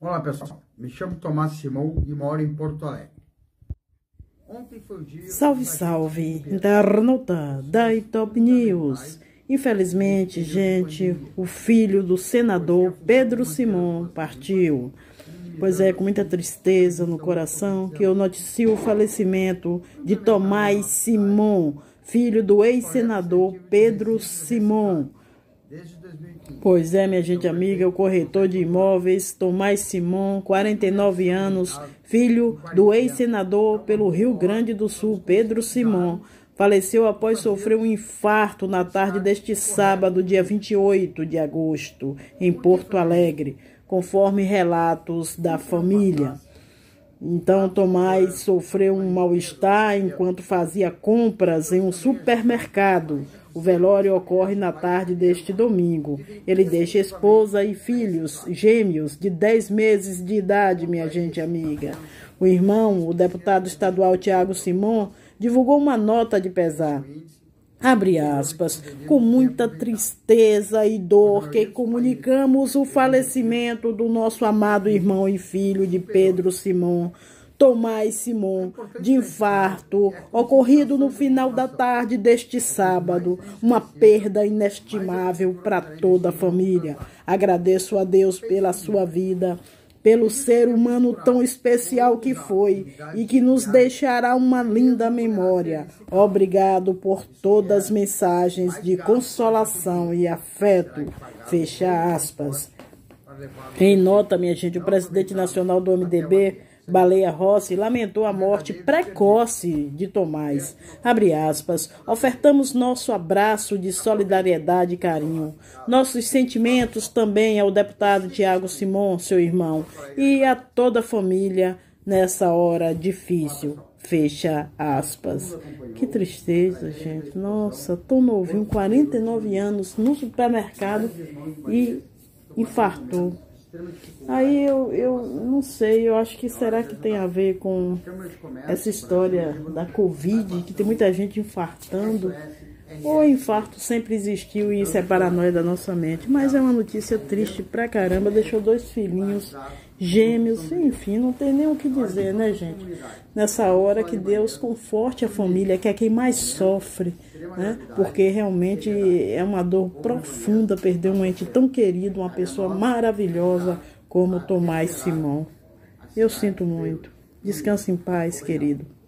Olá pessoal, me chamo Tomás Simão e moro em Porto Alegre. Ontem foi o dia... Salve, salve, internauta da Top News. Infelizmente, gente, o filho do senador Pedro Simão partiu. Pois é, com muita tristeza no coração que eu noticio o falecimento de Tomás Simão, filho do ex-senador Pedro Simão. Pois é, minha gente amiga, o corretor de imóveis Tomás Simão, 49 anos, filho do ex-senador pelo Rio Grande do Sul, Pedro Simão, faleceu após sofrer um infarto na tarde deste sábado, dia 28 de agosto, em Porto Alegre, conforme relatos da família. Então, Tomás sofreu um mal-estar enquanto fazia compras em um supermercado. O velório ocorre na tarde deste domingo. Ele deixa esposa e filhos gêmeos de 10 meses de idade, minha gente amiga. O irmão, o deputado estadual Tiago Simão, divulgou uma nota de pesar. Abre aspas, com muita tristeza e dor que comunicamos o falecimento do nosso amado irmão e filho de Pedro Simão, Tomás Simão, de infarto, ocorrido no final da tarde deste sábado, uma perda inestimável para toda a família. Agradeço a Deus pela sua vida, pelo ser humano tão especial que foi e que nos deixará uma linda memória. Obrigado por todas as mensagens de consolação e afeto. Fecha aspas. Em nota, minha gente, o presidente nacional do MDB, Baleia Rossi, lamentou a morte precoce de Tomás. Abre aspas, ofertamos nosso abraço de solidariedade e carinho. Nossos sentimentos também ao deputado Tiago Simão, seu irmão, e a toda a família nessa hora difícil. Fecha aspas. Que tristeza, gente. Nossa, tão novinho, 49 anos, no supermercado e infartou. Aí eu não sei, eu acho que será que tem a ver com essa história da Covid, que tem muita gente infartando, ou o infarto sempre existiu e isso é paranoia da nossa mente, mas é uma notícia triste pra caramba, deixou 2 filhinhos gêmeos, enfim, não tem nem o que dizer, né, gente? Nessa hora que Deus conforte a família, que é quem mais sofre, né? Porque realmente é uma dor profunda perder um ente tão querido, uma pessoa maravilhosa como Tomás Simão. Eu sinto muito. Descanse em paz, querido.